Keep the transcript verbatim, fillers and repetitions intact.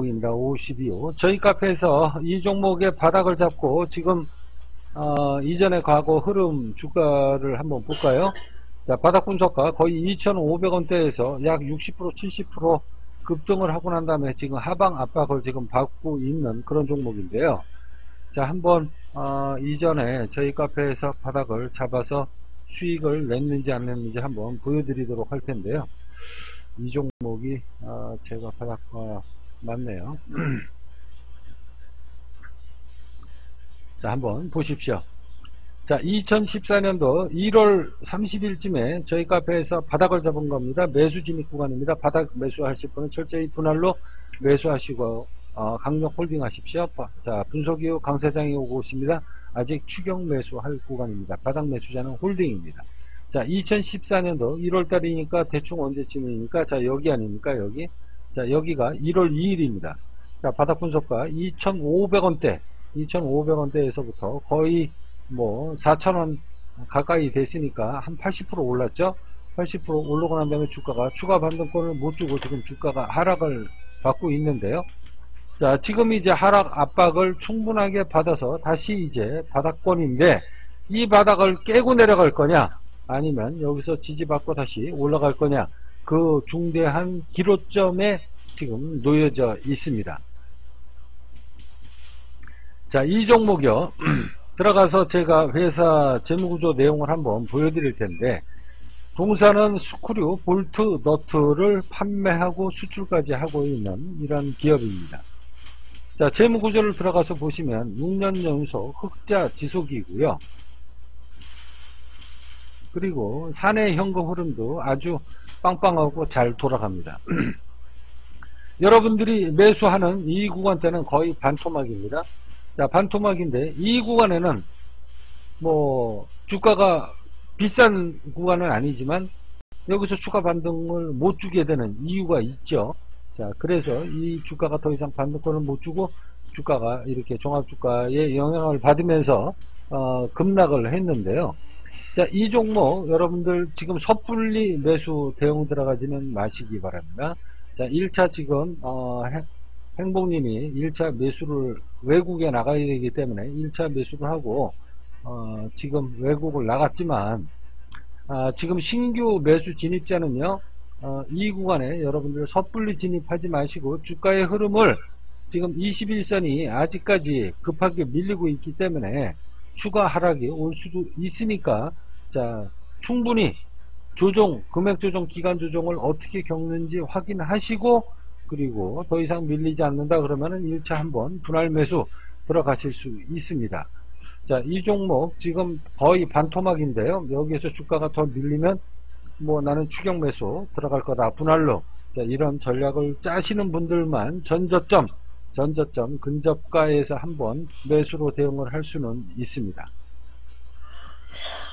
종목입니다. 오십이 호. 저희 카페에서 이 종목의 바닥을 잡고 지금 어, 이전의 과거 흐름 주가를 한번 볼까요? 자, 바닥 분석가 거의 이천오백 원대에서 약 육십 퍼센트 칠십 퍼센트 급등을 하고 난 다음에 지금 하방 압박을 지금 받고 있는 그런 종목인데요. 자, 한번 어, 이전에 저희 카페에서 바닥을 잡아서 수익을 냈는지 안 냈는지 한번 보여드리도록 할 텐데요. 이 종목이 어, 제가 바닥과 맞네요. 자, 한번 보십시오. 자, 이천십사 년도 일월 삼십일쯤에 저희 카페에서 바닥을 잡은 겁니다. 매수 진입 구간입니다. 바닥 매수하실 분은 철저히 분할로 매수하시고 어, 강력 홀딩 하십시오. 자, 분석 이후 강 사장이 오고 있습니다. 아직 추격 매수할 구간입니다. 바닥 매수자는 홀딩입니다. 자, 이천십사 년도 일월 달이니까 대충 언제쯤이니까, 자, 여기 아닙니까? 여기. 자, 여기가 일월 이일입니다. 자, 바닥 분석가 이천오백 원대, 이천오백 원대에서부터 거의 뭐 사천 원 가까이 됐으니까 한 팔십 퍼센트 올랐죠. 팔십 퍼센트 올라고 난 다음에 주가가 추가 반등권을 못 주고 지금 주가가 하락을 받고 있는데요. 자, 지금 이제 하락 압박을 충분하게 받아서 다시 이제 바닥권인데, 이 바닥을 깨고 내려갈 거냐, 아니면 여기서 지지받고 다시 올라갈 거냐, 그 중대한 기로점에 지금 놓여져 있습니다. 자, 이 종목이요. 들어가서 제가 회사 재무구조 내용을 한번 보여드릴 텐데, 동사는 스크류, 볼트, 너트를 판매하고 수출까지 하고 있는 이런 기업입니다. 자, 재무구조를 들어가서 보시면 육 년 연속 흑자 지속이고요. 그리고 사내 현금 흐름도 아주 빵빵하고 잘 돌아갑니다. 여러분들이 매수하는 이 구간대는 거의 반토막입니다. 자, 반토막인데 이 구간에는 뭐 주가가 비싼 구간은 아니지만 여기서 추가 반등을 못 주게 되는 이유가 있죠. 자, 그래서 이 주가가 더 이상 반등권을 못 주고 주가가 이렇게 종합주가에 영향을 받으면서 어, 급락을 했는데요. 자, 이 종목 여러분들 지금 섣불리 매수 대응 들어가지는 마시기 바랍니다. 자, 일 차 지금 어, 행복님이 일 차 매수를 외국에 나가야 되기 때문에 일 차 매수를 하고 어, 지금 외국을 나갔지만 아, 지금 신규 매수 진입자는요, 어, 이 구간에 여러분들 섣불리 진입하지 마시고 주가의 흐름을 지금 이십일 선이 아직까지 급하게 밀리고 있기 때문에 추가 하락이 올 수도 있으니까, 자, 충분히 조정, 금액 조정, 기간 조정을 어떻게 겪는지 확인하시고, 그리고 더 이상 밀리지 않는다 그러면은 일 차 한번 분할 매수 들어가실 수 있습니다. 자, 이 종목 지금 거의 반토막인데요. 여기에서 주가가 더 밀리면 뭐 나는 추격 매수 들어갈 거다, 분할로. 자, 이런 전략을 짜시는 분들만 전저점, 전저점 근접가에서 한번 매수로 대응을 할 수는 있습니다.